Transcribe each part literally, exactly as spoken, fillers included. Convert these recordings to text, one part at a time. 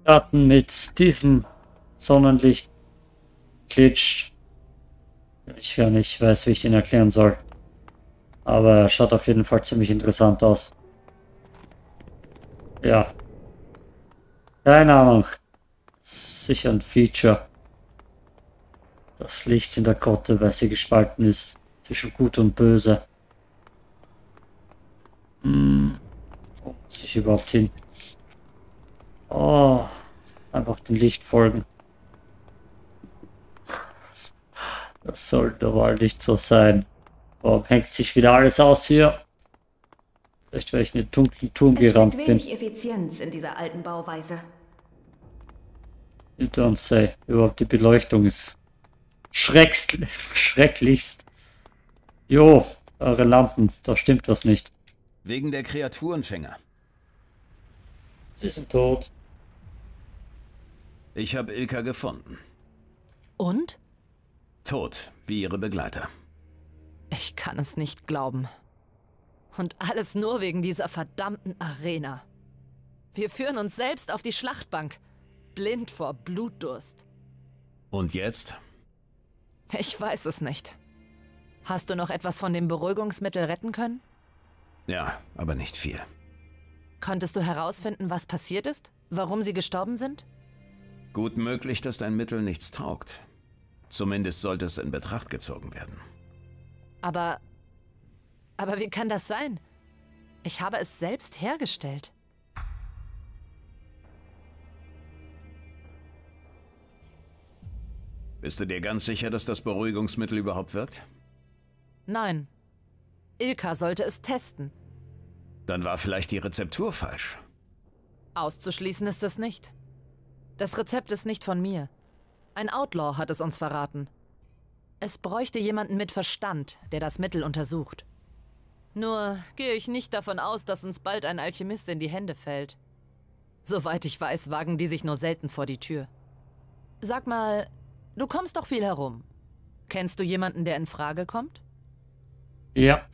Garten mit diesem Sonnenlicht glitscht. Ich gar nicht weiß, wie ich den erklären soll. Aber er schaut auf jeden Fall ziemlich interessant aus. Ja. Keine Ahnung. Sicher ein Feature. Das Licht in der Grotte, weil sie gespalten ist zwischen Gut und Böse. Hm. Wo muss ich überhaupt hin? Oh. Einfach dem Licht folgen. Das sollte wohl nicht so sein. Warum hängt sich wieder alles aus hier? Vielleicht, weil ich in den dunklen Turm gerannt bin. Es steckt wenig Effizienz in dieser alten Bauweise. You don't say. Überhaupt die Beleuchtung ist schreckst, schrecklichst. Jo, eure Lampen, da stimmt was nicht. Wegen der Kreaturenfänger. Sie sind tot. Ich habe Ilka gefunden. Und? Tot, wie ihre Begleiter. Ich kann es nicht glauben. Und alles nur wegen dieser verdammten Arena. Wir führen uns selbst auf die Schlachtbank. Blind vor Blutdurst. Und jetzt? Ich weiß es nicht. Hast du noch etwas von dem Beruhigungsmittel retten können? Ja, aber nicht viel. Konntest du herausfinden, was passiert ist? Warum sie gestorben sind? Gut möglich, dass dein Mittel nichts taugt. Zumindest sollte es in Betracht gezogen werden. Aber... Aber wie kann das sein? Ich habe es selbst hergestellt. Bist du dir ganz sicher, dass das Beruhigungsmittel überhaupt wirkt? Nein. Ilka sollte es testen. Dann war vielleicht die Rezeptur falsch. Auszuschließen ist es nicht. Das Rezept ist nicht von mir. Ein Outlaw hat es uns verraten. Es bräuchte jemanden mit Verstand, der das Mittel untersucht. Nur gehe ich nicht davon aus, dass uns bald ein Alchemist in die Hände fällt. Soweit ich weiß, wagen die sich nur selten vor die Tür. Sag mal, du kommst doch viel herum. Kennst du jemanden, der in Frage kommt? Ja.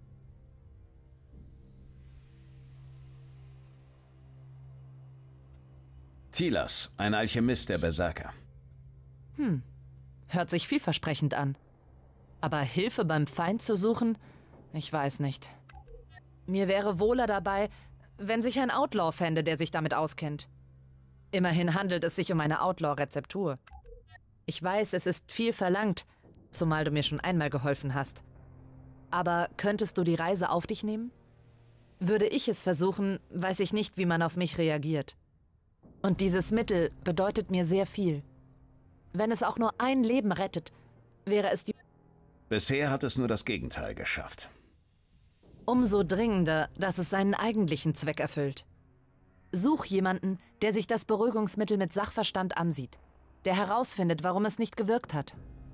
Tilas, ein Alchemist der Berserker. Hm, hört sich vielversprechend an. Aber Hilfe beim Feind zu suchen, ich weiß nicht. Mir wäre wohler dabei, wenn sich ein Outlaw fände, der sich damit auskennt. Immerhin handelt es sich um eine Outlaw-Rezeptur. Ich weiß, es ist viel verlangt, zumal du mir schon einmal geholfen hast. Aber könntest du die Reise auf dich nehmen? Würde ich es versuchen, weiß ich nicht, wie man auf mich reagiert. Und dieses Mittel bedeutet mir sehr viel. Wenn es auch nur ein Leben rettet, wäre es die... Bisher hat es nur das Gegenteil geschafft. Umso dringender, dass es seinen eigentlichen Zweck erfüllt. Such jemanden, der sich das Beruhigungsmittel mit Sachverstand ansieht, der herausfindet, warum es nicht gewirkt hat.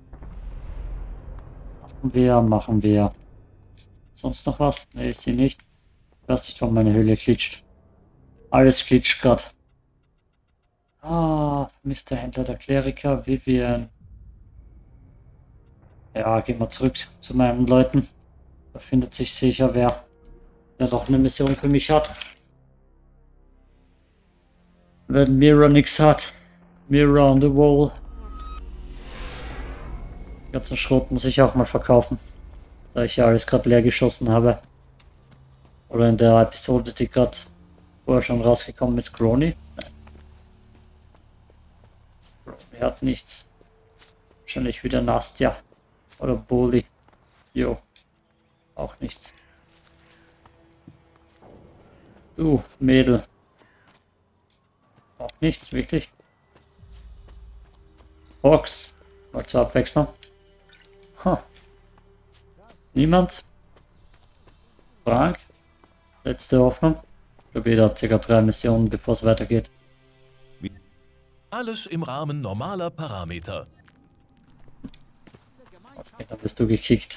Machen wir, machen wir. Sonst noch was? Ne, ich sehe nicht. Ich weiß nicht, warum meine Höhle glitscht. Alles glitscht gerade. Ah, Mister Händler der Kleriker, Vivian. Ja, gehen wir zurück zu meinen Leuten. Da findet sich sicher wer, der noch eine Mission für mich hat. Wenn Mirror nichts hat. Mirror on the wall. Den ganzen Schrot muss ich auch mal verkaufen. Da ich ja alles gerade leer geschossen habe. Oder in der Episode, die gerade vorher schon rausgekommen ist, Crony. Nein. Crony hat nichts. Wahrscheinlich wieder Nastja. Oder Bully. Jo. Auch nichts. Du, Mädel. Auch nichts, wirklich. Box. Mal zur Abwechslung. Huh. Niemand. Frank. Letzte Hoffnung. Ich glaube, jeder hat circa drei Missionen, bevor es weitergeht. Alles im Rahmen normaler Parameter. Okay, dann bist du gekickt.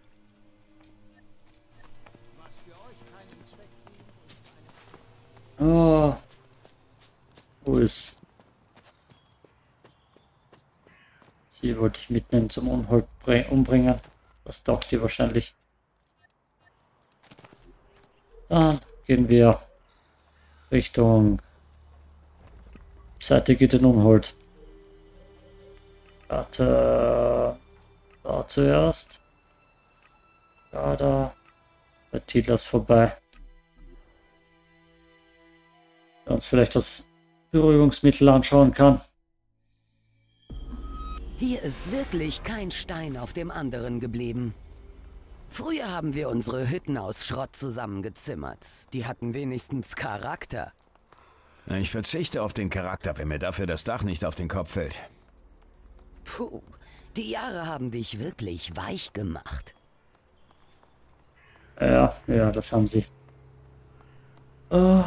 Oh. Wo ist? Sie wollte ich mitnehmen zum Unhold umbringen. Das taugt die wahrscheinlich. Dann gehen wir Richtung Beseitige den Unhold. Warte. Da zuerst. Da, da. Bei Tidlas vorbei. Der uns vielleicht das Beruhigungsmittel anschauen kann. Hier ist wirklich kein Stein auf dem anderen geblieben. Früher haben wir unsere Hütten aus Schrott zusammengezimmert. Die hatten wenigstens Charakter. Ich verzichte auf den Charakter, wenn mir dafür das Dach nicht auf den Kopf fällt. Puh, die Jahre haben dich wirklich weich gemacht. Ja, ja, das haben sie. Oh.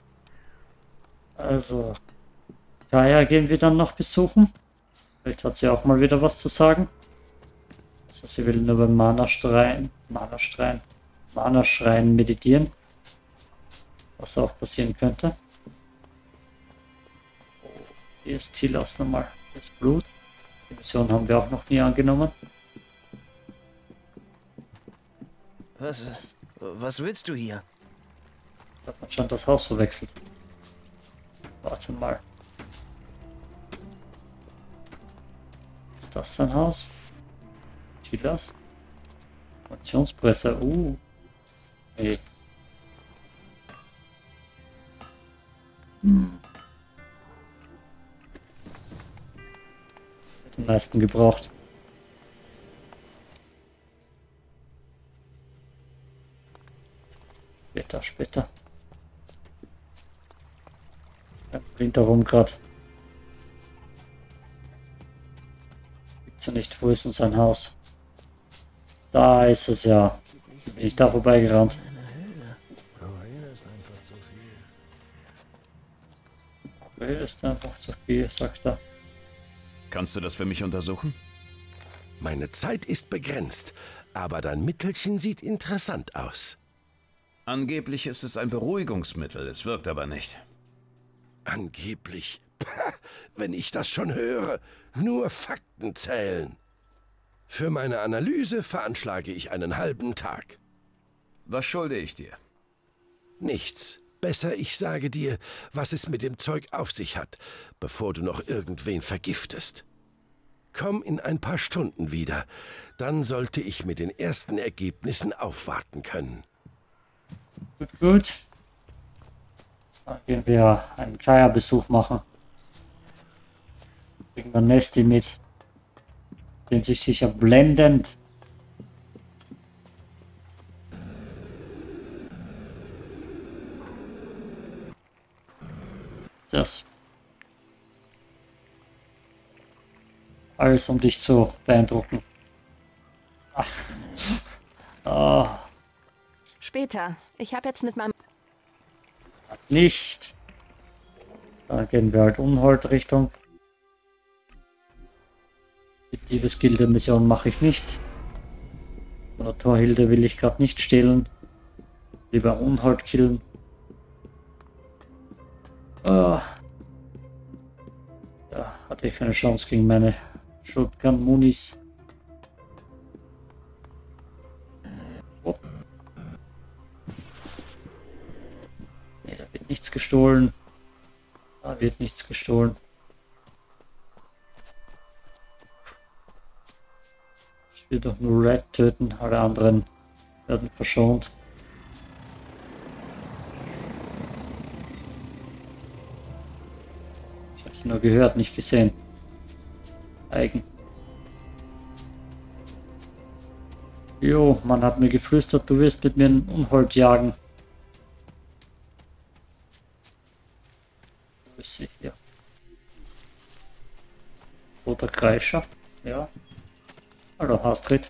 Also, Kaya gehen wir dann noch besuchen. Vielleicht hat sie auch mal wieder was zu sagen. Also sie will nur beim Mana-Schrein, Mana-Schrein, Mana-Schrein meditieren. Was auch passieren könnte. Oh, hier ist Tilas nochmal. Hier ist Blut. Die Mission haben wir auch noch nie angenommen. Was, was willst du hier? Hat man schon das Haus verwechselt. Warte mal. Ist das sein Haus? Tilas? Funktionspresse. Uh. Nee. Hm. Hat den meisten gebraucht. Später, später. Er bringt darum gerade. Gibt's ja nicht. Wo ist denn sein Haus? Da ist es ja. Bin ich da vorbeigerannt. Okay, ist einfach zu viel, sagt er. Kannst du das für mich untersuchen? Meine Zeit ist begrenzt, aber dein Mittelchen sieht interessant aus. Angeblich ist es ein Beruhigungsmittel, es wirkt aber nicht. Angeblich? Pah, wenn ich das schon höre, nur Fakten zählen. Für meine Analyse veranschlage ich einen halben Tag. Was schulde ich dir? Nichts. Besser, ich sage dir, was es mit dem Zeug auf sich hat, bevor du noch irgendwen vergiftest. Komm in ein paar Stunden wieder, dann sollte ich mit den ersten Ergebnissen aufwarten können. Gut, gut. Dann gehen wir einen Kaya-Besuch machen. Bringen wir Nesty mit. Den sich sicher blendend. Das. Alles um dich zu beeindrucken. Ach. Oh. Später. Ich habe jetzt mit meinem... Nicht. Dann gehen wir halt Unhold Richtung. Die Diebesgilde-Mission mache ich nicht. Von der Torhilde will ich gerade nicht stehlen. Lieber Unhold killen. Oh. Ja, hatte ich keine Chance gegen meine Shotgun-Munis. Oh. Nee, da wird nichts gestohlen. Da wird nichts gestohlen. Ich will doch nur Red töten, alle anderen werden verschont. Ich habe sie nur gehört, nicht gesehen. Eigen. Jo, man hat mir geflüstert, du wirst mit mir ein Unhold jagen. Wo ist sie hier? Roter Kreischer, ja. Hallo Astrid.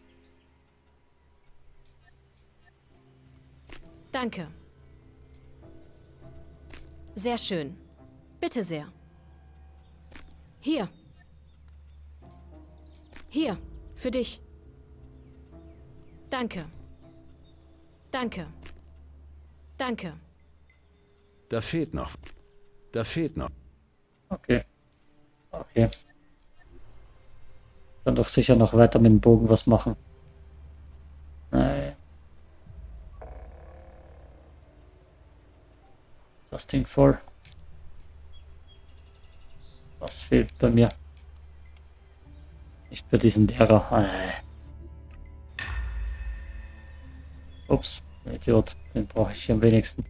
Danke. Sehr schön. Bitte sehr. Hier. Hier, für dich. Danke. Danke. Danke. Da fehlt noch. Da fehlt noch. Okay. Okay. Kann doch sicher noch weiter mit dem Bogen was machen. Nein. Das Ding voll. fehlt bei mir. Nicht bei diesem Lehrer. Äh. Ups, Idiot. Den brauche ich am wenigsten.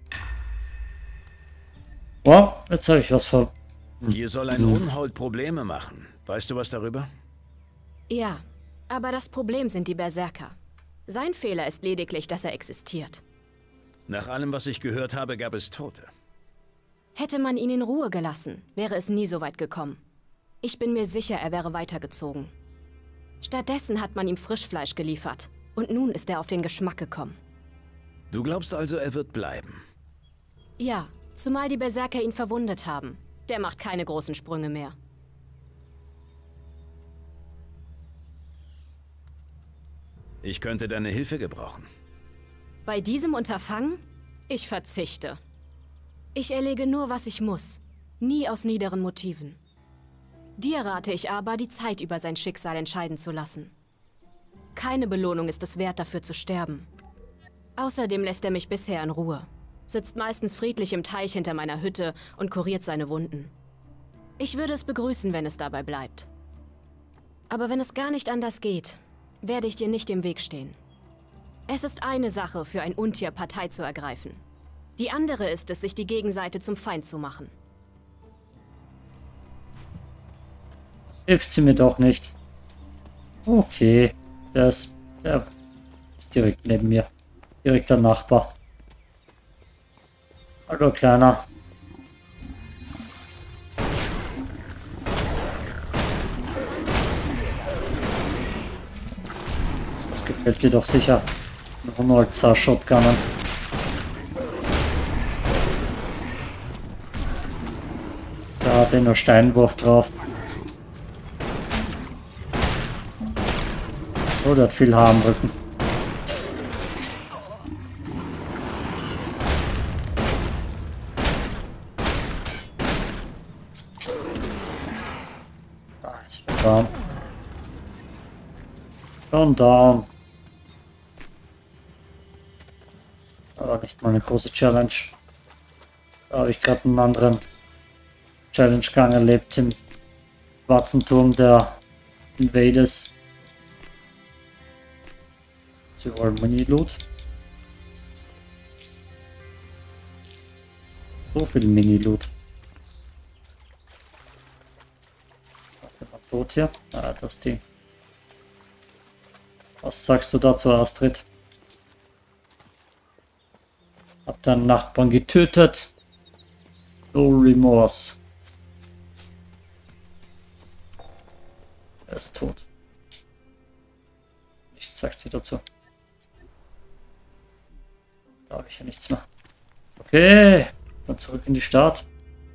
Wow, jetzt habe ich was ver... Hier soll ein Unhold Probleme machen. Weißt du was darüber? Ja, aber das Problem sind die Berserker. Sein Fehler ist lediglich, dass er existiert. Nach allem, was ich gehört habe, gab es Tote. Hätte man ihn in Ruhe gelassen, wäre es nie so weit gekommen. Ich bin mir sicher, er wäre weitergezogen. Stattdessen hat man ihm Frischfleisch geliefert. Und nun ist er auf den Geschmack gekommen. Du glaubst also, er wird bleiben? Ja, zumal die Berserker ihn verwundet haben. Der macht keine großen Sprünge mehr. Ich könnte deine Hilfe gebrauchen. Bei diesem Unterfangen? Ich verzichte. Ich erlege nur, was ich muss. Nie aus niederen Motiven. Dir rate ich aber, die Zeit über sein Schicksal entscheiden zu lassen. Keine Belohnung ist es wert, dafür zu sterben. Außerdem lässt er mich bisher in Ruhe. Sitzt meistens friedlich im Teich hinter meiner Hütte und kuriert seine Wunden. Ich würde es begrüßen, wenn es dabei bleibt. Aber wenn es gar nicht anders geht, werde ich dir nicht im Weg stehen. Es ist eine Sache, für ein Untier Partei zu ergreifen. Die andere ist es, sich die Gegenseite zum Feind zu machen. Hilft sie mir doch nicht. Okay, der ist, der ist direkt neben mir. Direkter Nachbar. Hallo, Kleiner. Das gefällt dir doch sicher. Ronaldsar Shotgunnen. Da hat er nur Steinwurf drauf. Oh, der hat viel Haar am Rücken. Da ist schon down. Schon down. Aber nicht mal eine große Challenge. Da habe ich gerade einen anderen Challenge-Gang erlebt im Watzenturm der Invaders. Sie wollen Mini-Loot. So viel Mini-Loot. Tot hier. Ah, das Ding. Was sagst du dazu, Astrid? Hab deinen Nachbarn getötet. No remorse. Er ist tot. Nichts sagt sie dazu. Da habe ich ja nichts mehr. Okay, dann zurück in die Stadt.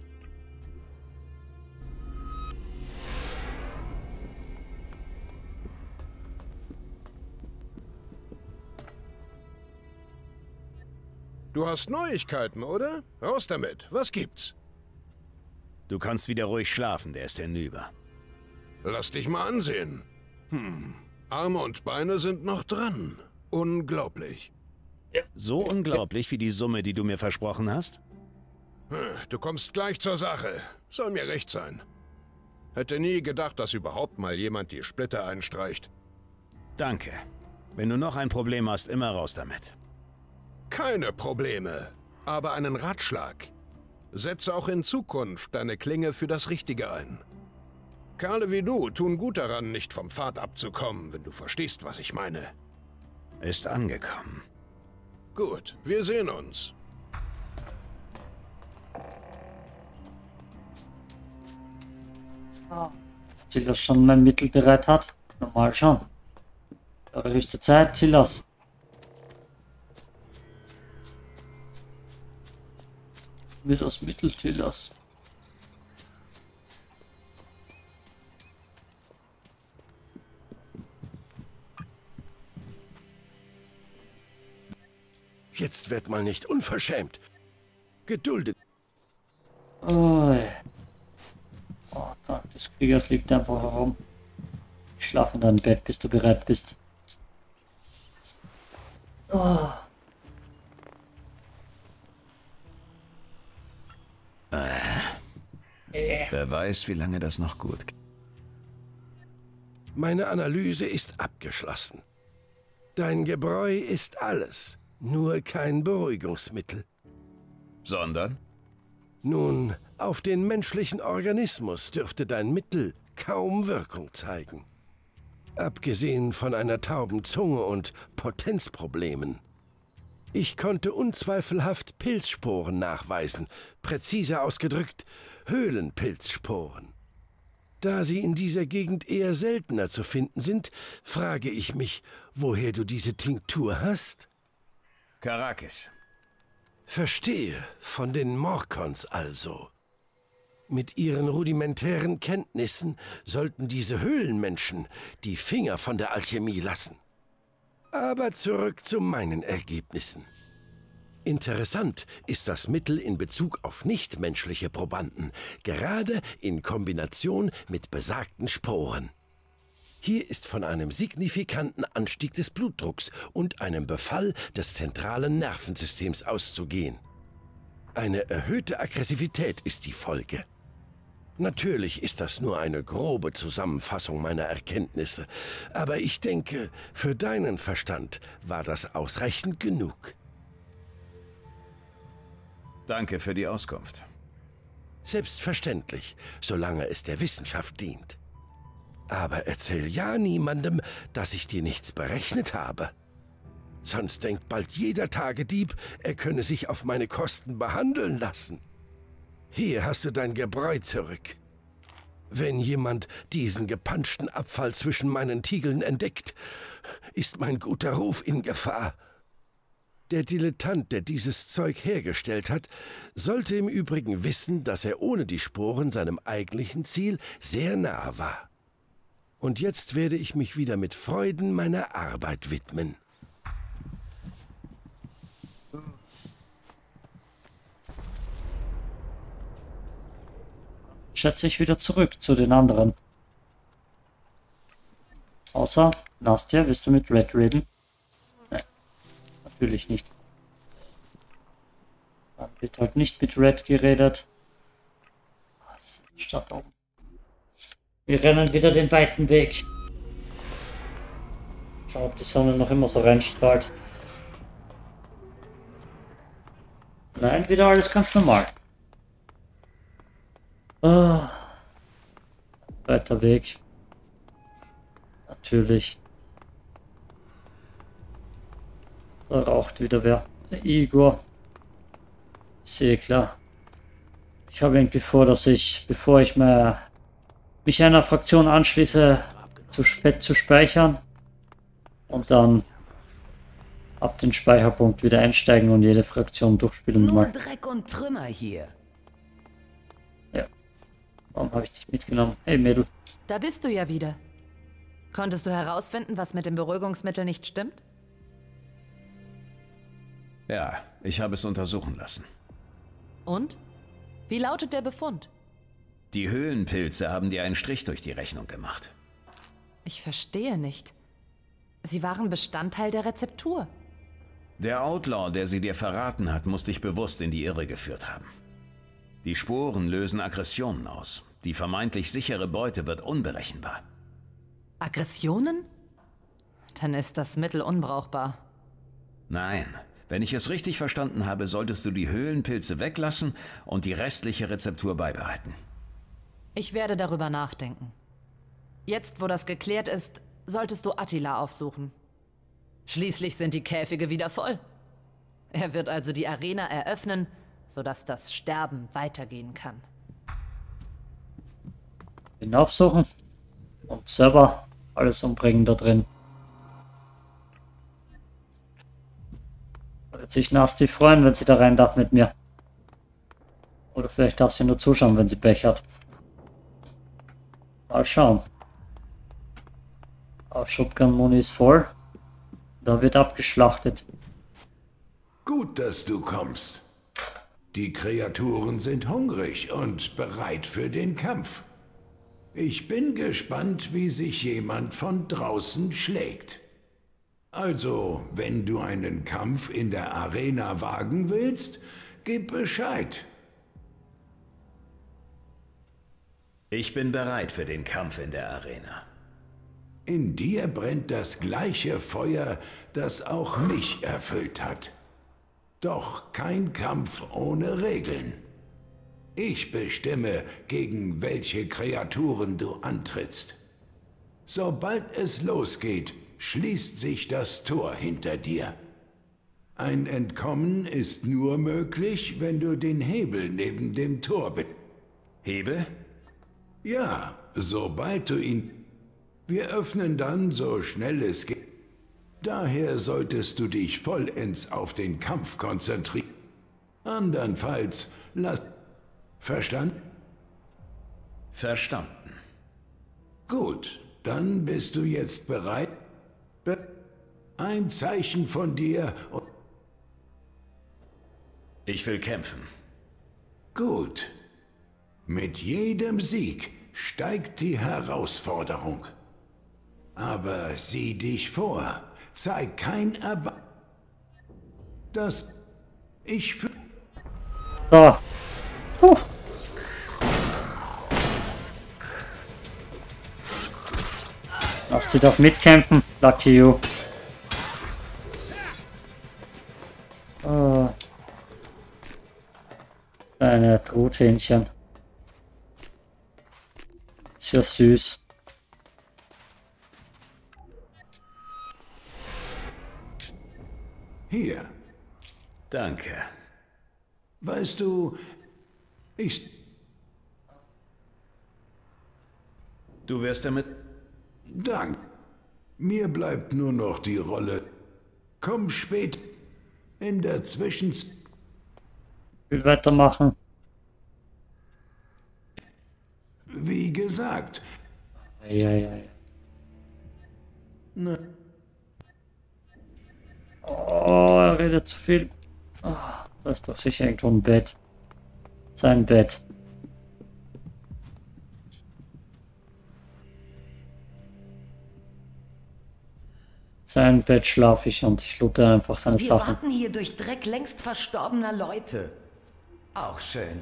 Du hast Neuigkeiten, oder? Raus damit. Was gibt's? Du kannst wieder ruhig schlafen, der ist hinüber. Lass dich mal ansehen. Hm. Arme und Beine sind noch dran. Unglaublich. So unglaublich wie die Summe, die du mir versprochen hast? Du kommst gleich zur Sache. Soll mir recht sein. Hätte nie gedacht, dass überhaupt mal jemand die Splitter einstreicht. Danke. Wenn du noch ein Problem hast, immer raus damit. Keine Probleme, aber einen Ratschlag. Setze auch in Zukunft deine Klinge für das Richtige ein. Kerle wie du tun gut daran, nicht vom Pfad abzukommen, wenn du verstehst, was ich meine. Ist angekommen. Gut, wir sehen uns. Ah, Silas schon mein Mittel bereit hat? Normal schon. Aber höchste Zeit, Silas. Mir das Mittel, Silas. Jetzt wird mal nicht unverschämt. Geduldet. Oh, oh da, des Kriegers liegt einfach herum. Ich schlafe in deinem Bett, bis du bereit bist. Oh. Äh. Wer weiß, wie lange das noch gut geht. Meine Analyse ist abgeschlossen. Dein Gebräu ist alles, nur kein Beruhigungsmittel. Sondern? Nun, auf den menschlichen Organismus dürfte dein Mittel kaum Wirkung zeigen. Abgesehen von einer tauben Zunge und Potenzproblemen. Ich konnte unzweifelhaft Pilzsporen nachweisen, präziser ausgedrückt Höhlenpilzsporen. Da sie in dieser Gegend eher seltener zu finden sind, frage ich mich, woher du diese Tinktur hast? Karakis. Verstehe, von den Morkons also. Mit ihren rudimentären Kenntnissen sollten diese Höhlenmenschen die Finger von der Alchemie lassen. Aber zurück zu meinen Ergebnissen. Interessant ist das Mittel in Bezug auf nichtmenschliche Probanden, gerade in Kombination mit besagten Sporen. Hier ist von einem signifikanten Anstieg des Blutdrucks und einem Befall des zentralen Nervensystems auszugehen. Eine erhöhte Aggressivität ist die Folge. Natürlich ist das nur eine grobe Zusammenfassung meiner Erkenntnisse, aber ich denke, für deinen Verstand war das ausreichend genug. Danke für die Auskunft. Selbstverständlich, solange es der Wissenschaft dient. Aber erzähl ja niemandem, dass ich dir nichts berechnet habe. Sonst denkt bald jeder Tagedieb, er könne sich auf meine Kosten behandeln lassen. Hier hast du dein Gebräu zurück. Wenn jemand diesen gepanschten Abfall zwischen meinen Tiegeln entdeckt, ist mein guter Ruf in Gefahr. Der Dilettant, der dieses Zeug hergestellt hat, sollte im Übrigen wissen, dass er ohne die Sporen seinem eigentlichen Ziel sehr nahe war. Und jetzt werde ich mich wieder mit Freuden meiner Arbeit widmen. Schätze ich wieder zurück zu den anderen. Außer, Nastja, willst du mit Red reden? Nein, natürlich nicht. Dann wird halt nicht mit Red geredet. Was? Statt oben. Wir rennen wieder den weiten Weg. Schau, ob die Sonne noch immer so reinstrahlt. Nein, wieder alles ganz normal. Oh. Weiter Weg. Natürlich. Da raucht wieder wer. Der Igor. Ich sehe klar. Ich habe irgendwie vor, dass ich, bevor ich mir, mich einer Fraktion anschließe, zu spät zu speichern. Und dann ab den Speicherpunkt wieder einsteigen und jede Fraktion durchspielen. Nur mal. Dreck und Trümmer hier. Warum habe ich dich mitgenommen? Hey Mädel. Da bist du ja wieder. Konntest du herausfinden, was mit dem Beruhigungsmittel nicht stimmt? Ja, ich habe es untersuchen lassen. Und? Wie lautet der Befund? Die Höhlenpilze haben dir einen Strich durch die Rechnung gemacht. Ich verstehe nicht. Sie waren Bestandteil der Rezeptur. Der Outlaw, der sie dir verraten hat, muss dich bewusst in die Irre geführt haben. Die Sporen lösen Aggressionen aus. Die vermeintlich sichere Beute wird unberechenbar. Aggressionen? Dann ist das Mittel unbrauchbar. Nein, wenn ich es richtig verstanden habe, solltest du die Höhlenpilze weglassen und die restliche Rezeptur beibehalten. Ich werde darüber nachdenken. Jetzt, wo das geklärt ist, solltest du Attila aufsuchen. Schließlich sind die Käfige wieder voll. Er wird also die Arena eröffnen, sodass das Sterben weitergehen kann. Ihn aufsuchen und selber alles umbringen da drin. Da wird sich Nasty freuen, wenn sie da rein darf mit mir. Oder vielleicht darf sie nur zuschauen, wenn sie Pech hat. Mal schauen. Auch Shotgun-Muni ist voll. Da wird abgeschlachtet. Gut, dass du kommst. Die Kreaturen sind hungrig und bereit für den Kampf. Ich bin gespannt, wie sich jemand von draußen schlägt. Also, wenn du einen Kampf in der Arena wagen willst, gib Bescheid. Ich bin bereit für den Kampf in der Arena. In dir brennt das gleiche Feuer, das auch mich erfüllt hat. Doch kein Kampf ohne Regeln. Ich bestimme, gegen welche Kreaturen du antrittst. Sobald es losgeht, schließt sich das Tor hinter dir. Ein Entkommen ist nur möglich, wenn du den Hebel neben dem Tor be... Hebel? Ja, sobald du ihn... Wir öffnen dann, so schnell es geht. Daher solltest du dich vollends auf den Kampf konzentrieren. Andernfalls lass... Verstanden? Verstanden. Gut, dann bist du jetzt bereit. Be Ein Zeichen von dir und... Ich will kämpfen. Gut. Mit jedem Sieg steigt die Herausforderung. Aber sieh dich vor. Zeig kein Erbarmen. Das... Ich für... So. Puh. Lass die doch mitkämpfen, Lucky you. Oh. Kleine Truthähnchen. Ist ja süß. Hier. Danke. Weißt du, ich... Du wirst damit... Dank. Mir bleibt nur noch die Rolle. Komm spät. In der Zwischenzeit... Will weitermachen. Wie gesagt. Ja, ja, ja. Ne. Oh, er redet zu viel. Oh, da ist doch sicher irgendwo ein Bett. Sein Bett. Sein Bett schlafe ich und ich loote einfach seine Wir Sachen. Wir warten hier durch Dreck längst verstorbener Leute. Auch schön.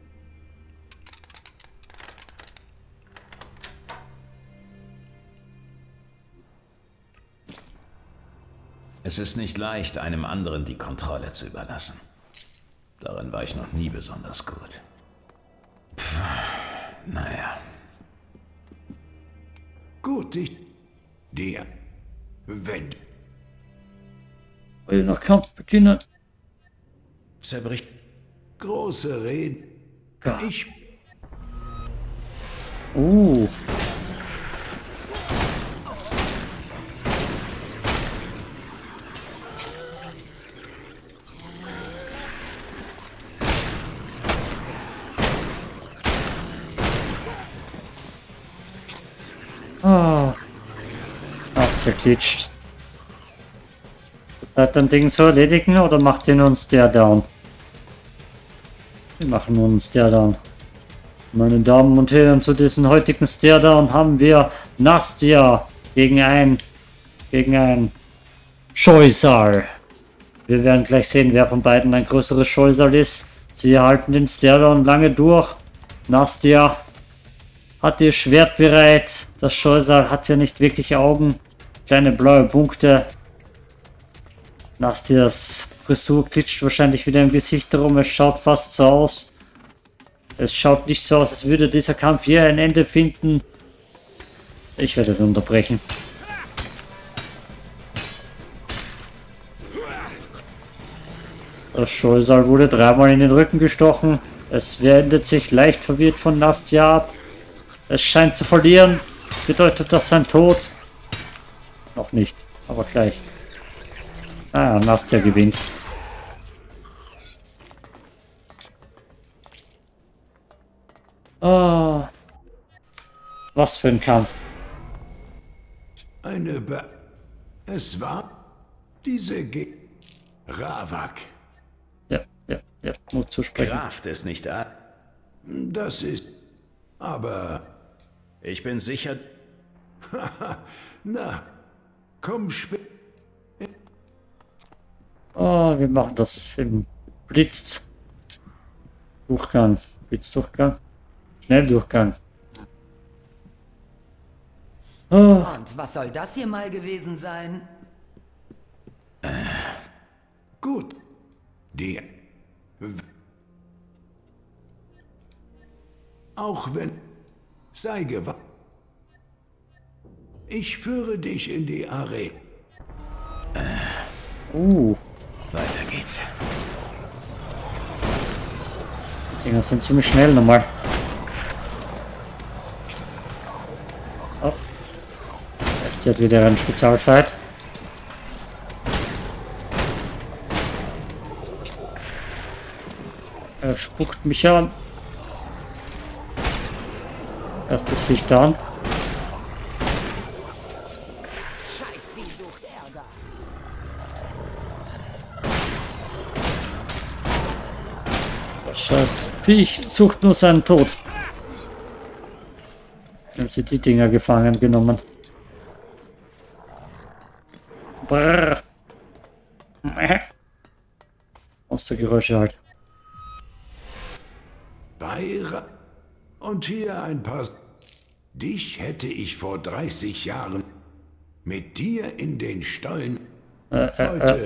Es ist nicht leicht, einem anderen die Kontrolle zu überlassen. Darin war ich noch nie besonders gut. Pff, naja. Gut, ich... Dir... Wenn... Will noch Kampf beginnen. Zerbricht... Große Reden. Ja. Ich... Uh. Ah. Das zerklitscht. Seid ein Ding zu erledigen oder macht ihr nur einen Stare-Down? Wir machen nur einen Stare-Down. Meine Damen und Herren, zu diesem heutigen Stare-Down haben wir Nastia gegen ein gegen ein Scheusal. Wir werden gleich sehen, wer von beiden ein größeres Scheusal ist. Sie halten den Stare-Down lange durch. Nastia hat ihr Schwert bereit. Das Scheusal hat ja nicht wirklich Augen. Kleine blaue Punkte. Nastias Frisur klitscht wahrscheinlich wieder im Gesicht herum. Es schaut fast so aus. Es schaut nicht so aus, als würde dieser Kampf hier ein Ende finden. Ich werde es unterbrechen. Das Scheusal wurde dreimal in den Rücken gestochen. Es wendet sich leicht verwirrt von Nastia ab. Es scheint zu verlieren. Bedeutet das sein Tod? Noch nicht, aber gleich. Ah, Nastia gewinnt. Oh. Was für ein Kampf. Eine Be... Es war... Diese Ge... Ravak. Ja, ja, ja, Mut zu sprechen. Kraft ist nicht da. Das ist... Aber... Ich bin sicher... Na, komm spät... Oh, wir machen das im Blitzdurchgang. Blitzdurchgang? Schnelldurchgang. Oh. Und was soll das hier mal gewesen sein? Äh. Gut. Die... Auch wenn... Sei gewahr. Ich führe dich in die Arena. Äh. Uh. Weiter geht's. Die Dinger sind ziemlich schnell nochmal. Oh. Jetzt hat wieder ein Spezialfight. Er spuckt mich an. Erstes Viech down. Scheiß, wie sucht Ärger. Das scheiß Viech sucht nur seinen Tod. Haben sie die Dinger gefangen genommen. Brrr. Monstergeräusche halt. Beira. Und hier ein paar... Dich hätte ich vor dreißig Jahren mit dir in den Stollen... Äh, äh, Heute... Äh.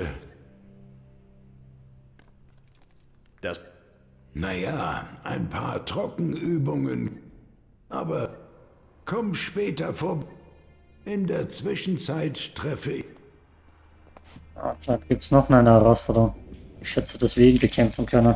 Das... Naja, ein paar Trockenübungen. Aber komm später vor. In der Zwischenzeit treffe ich... Anscheinend gibt es noch eine Herausforderung. Ich schätze, dass wir ihn bekämpfen können.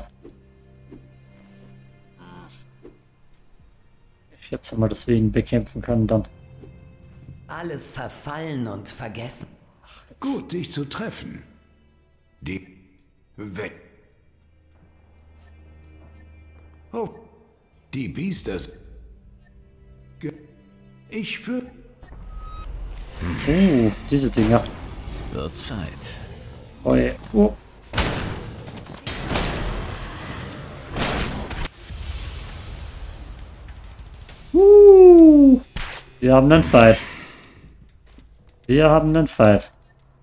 Ich schätze mal, dass wir ihn bekämpfen können dann. Alles verfallen und vergessen. Gut, dich zu treffen. Die... Weg. Oh, die Biesters... Ge ich für... Uh, diese Dinger. Wird Zeit. Oh, je. Oh. Uh, wir haben einen Fight. Wir haben einen Fight.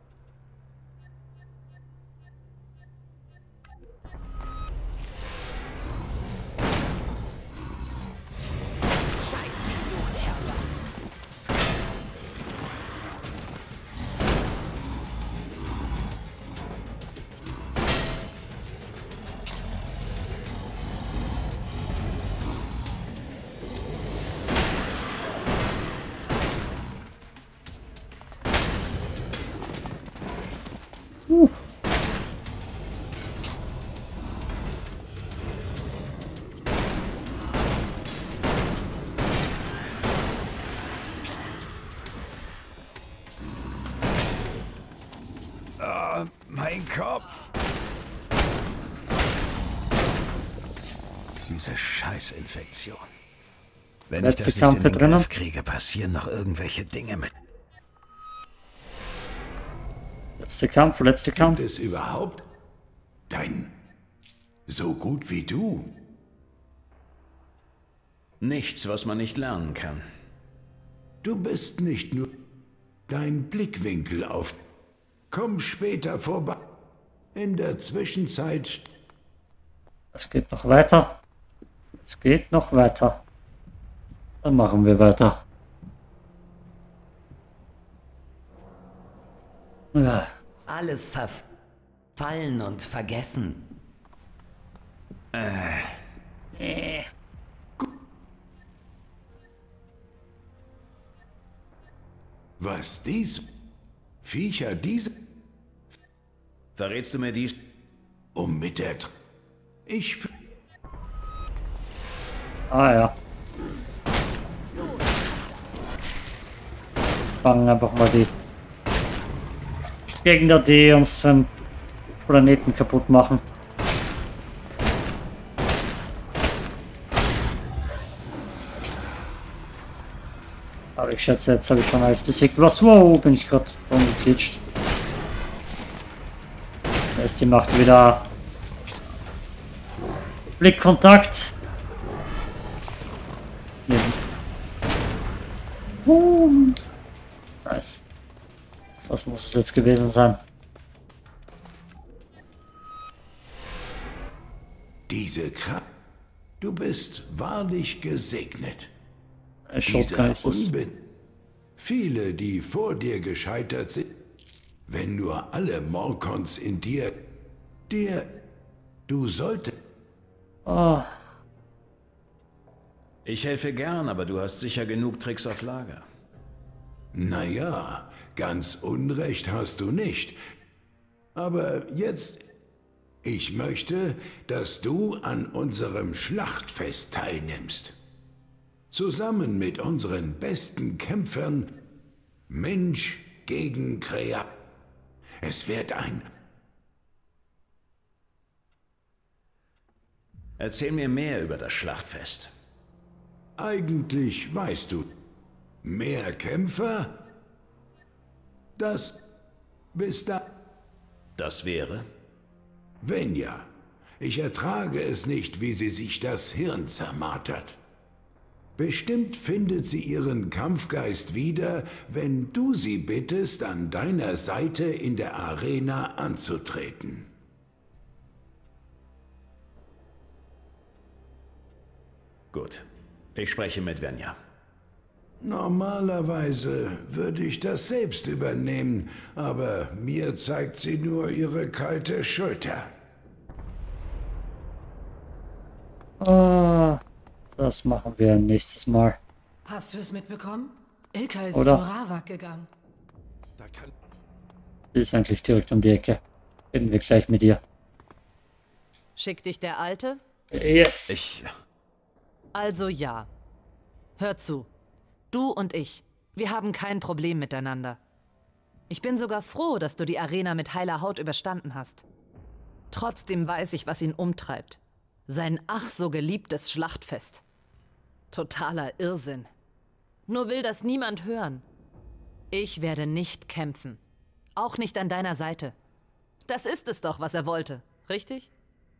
Uh. Oh, mein Kopf. Diese Scheißinfektion. Wenn Letzte ich das nicht in den drinnen. Griff kriege, passieren noch irgendwelche Dinge mit. Letzter Kampf, letzter Kampf. Gibt es überhaupt dein so gut wie du? Nichts, was man nicht lernen kann. Du bist nicht nur dein Blickwinkel auf. Komm später vorbei. In der Zwischenzeit. Es geht noch weiter. Es geht noch weiter. Dann machen wir weiter. Ja. Alles verfallen und vergessen. Äh. Äh. Was dies? Viecher diese? Verrätst du mir dies? Um mit der... Tr ich... Ah ja. Fangen einfach mal die Gegner, die uns den Planeten kaputt machen. Aber ich schätze, jetzt habe ich schon alles besiegt. Was? Wow, bin ich gerade umgeklitscht. Da ist die Macht wieder. Blickkontakt. Uh. Nice. Was muss es jetzt gewesen sein? Diese Kraft. Du bist wahrlich gesegnet. Shotgun ist es. Unbe Viele, die vor dir gescheitert sind, wenn nur alle Morkons in dir, dir, du solltest... Oh. Ich helfe gern, aber du hast sicher genug Tricks auf Lager. Naja, ganz Unrecht hast du nicht. Aber jetzt... Ich möchte, dass du an unserem Schlachtfest teilnimmst. Zusammen mit unseren besten Kämpfern, Mensch gegen Kreatur. Es wird ein... Erzähl mir mehr über das Schlachtfest. Eigentlich weißt du, mehr Kämpfer? Das... bis da... Das wäre? Venja, ich ertrage es nicht, wie sie sich das Hirn zermartert. Bestimmt findet sie ihren Kampfgeist wieder, wenn du sie bittest, an deiner Seite in der Arena anzutreten. Gut, ich spreche mit Venja. Normalerweise würde ich das selbst übernehmen, aber mir zeigt sie nur ihre kalte Schulter. Ah, das machen wir nächstes Mal. Hast du es mitbekommen? Ilka ist Oder? zu Ravak gegangen. Die ist eigentlich direkt um die Ecke. Reden wir gleich mit ihr. Schickt dich der Alte? Yes. Ich... Also ja. Hör zu. Du und ich, wir haben kein Problem miteinander. Ich bin sogar froh, dass du die Arena mit heiler Haut überstanden hast. Trotzdem weiß ich, was ihn umtreibt. Sein ach so geliebtes Schlachtfest. Totaler Irrsinn. Nur will das niemand hören. Ich werde nicht kämpfen. Auch nicht an deiner Seite. Das ist es doch, was er wollte, richtig?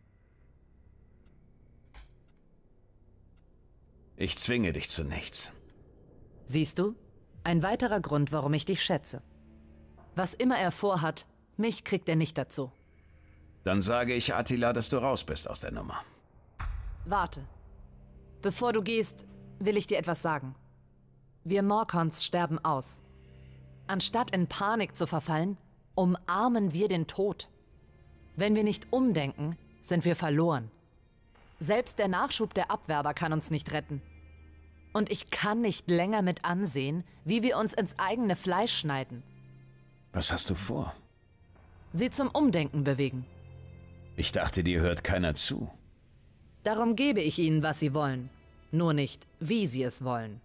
Ich zwinge dich zu nichts. Siehst du? Ein weiterer Grund, warum ich dich schätze. Was immer er vorhat, mich kriegt er nicht dazu. Dann sage ich Attila, dass du raus bist aus der Nummer. Warte. Bevor du gehst, will ich dir etwas sagen. Wir Morkons sterben aus. Anstatt in Panik zu verfallen, umarmen wir den Tod. Wenn wir nicht umdenken, sind wir verloren. Selbst der Nachschub der Abwerber kann uns nicht retten. Und ich kann nicht länger mit ansehen, wie wir uns ins eigene Fleisch schneiden. Was hast du vor? Sie zum Umdenken bewegen. Ich dachte, dir hört keiner zu. Darum gebe ich ihnen, was sie wollen. Nur nicht, wie sie es wollen.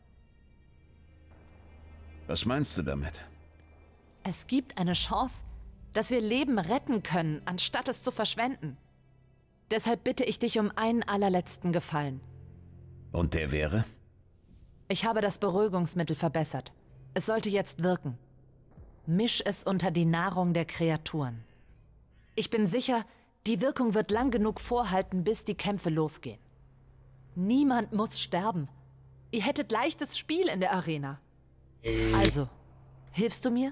Was meinst du damit? Es gibt eine Chance, dass wir Leben retten können, anstatt es zu verschwenden. Deshalb bitte ich dich um einen allerletzten Gefallen. Und der wäre? Ich habe das Beruhigungsmittel verbessert. Es sollte jetzt wirken. Misch es unter die Nahrung der Kreaturen. Ich bin sicher, die Wirkung wird lang genug vorhalten, bis die Kämpfe losgehen. Niemand muss sterben. Ihr hättet leichtes Spiel in der Arena. Also, hilfst du mir?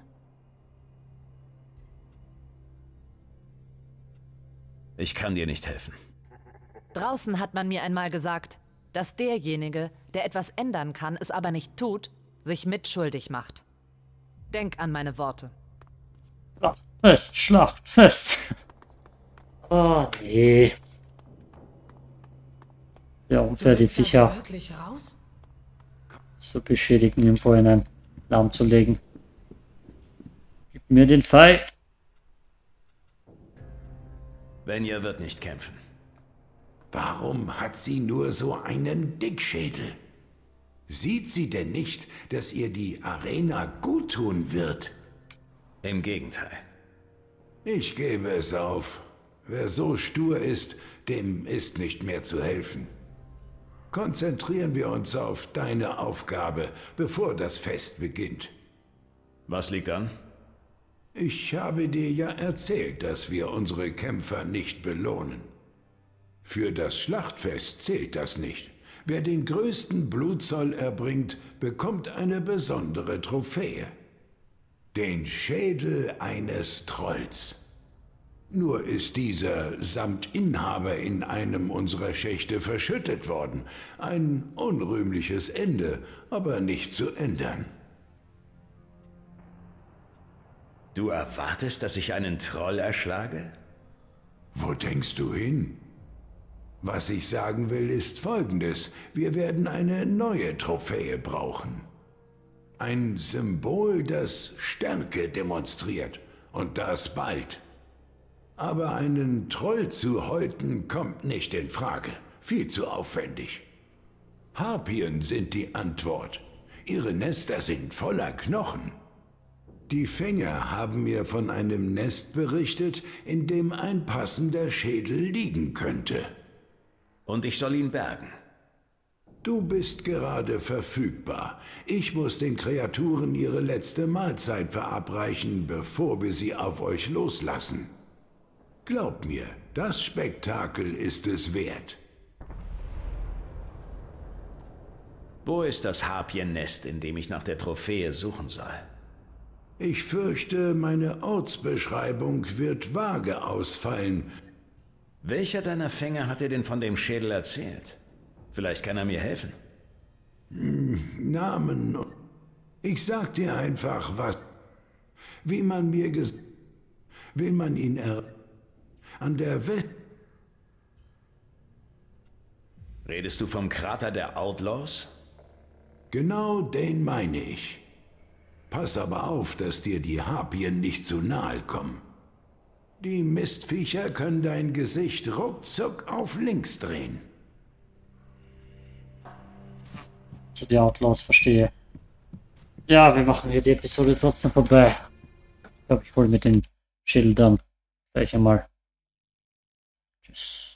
Ich kann dir nicht helfen. Draußen hat man mir einmal gesagt, dass derjenige, der etwas ändern kann, es aber nicht tut, sich mitschuldig macht. Denk an meine Worte. Schlachtfest, Schlachtfest. Oh, nee. Sehr unfair, die Viecher Wirklich raus? zu beschädigen, im Vorhinein lahmzulegen. Gib mir den Fight. Venja wird nicht kämpfen. Warum hat sie nur so einen Dickschädel? Sieht sie denn nicht, dass ihr die Arena guttun wird? Im Gegenteil. Ich gebe es auf. Wer so stur ist, dem ist nicht mehr zu helfen. Konzentrieren wir uns auf deine Aufgabe, bevor das Fest beginnt. Was liegt an? Ich habe dir ja erzählt, dass wir unsere Kämpfer nicht belohnen. Für das Schlachtfest zählt das nicht. Wer den größten Blutzoll erbringt, bekommt eine besondere Trophäe. Den Schädel eines Trolls. Nur ist dieser samt Inhaber in einem unserer Schächte verschüttet worden. Ein unrühmliches Ende, aber nicht zu ändern. Du erwartest, dass ich einen Troll erschlage? Wo denkst du hin? Was ich sagen will, ist Folgendes. Wir werden eine neue Trophäe brauchen. Ein Symbol, das Stärke demonstriert. Und das bald. Aber einen Troll zu häuten, kommt nicht in Frage. Viel zu aufwendig. Harpien sind die Antwort. Ihre Nester sind voller Knochen. Die Fänger haben mir von einem Nest berichtet, in dem ein passender Schädel liegen könnte. Und ich soll ihn bergen. Du bist gerade verfügbar. Ich muss den Kreaturen ihre letzte Mahlzeit verabreichen, bevor wir sie auf euch loslassen. Glaub mir, das Spektakel ist es wert. Wo ist das Harpiennest, in dem ich nach der Trophäe suchen soll? Ich fürchte, meine Ortsbeschreibung wird vage ausfallen. Welcher deiner Fänger hat dir denn von dem Schädel erzählt? Vielleicht kann er mir helfen. Hm, Namen. Ich sag dir einfach, was... Wie man mir ges... Will man ihn er... An der West... Redest du vom Krater der Outlaws? Genau den meine ich. Pass aber auf, dass dir die Harpien nicht zu nahe kommen. Die Mistviecher können dein Gesicht ruckzuck auf links drehen. Zu die Outlaws, verstehe. Ja, wir machen hier die Episode trotzdem vorbei. Ich glaube, ich hole mit den Schildern gleich einmal. Tschüss.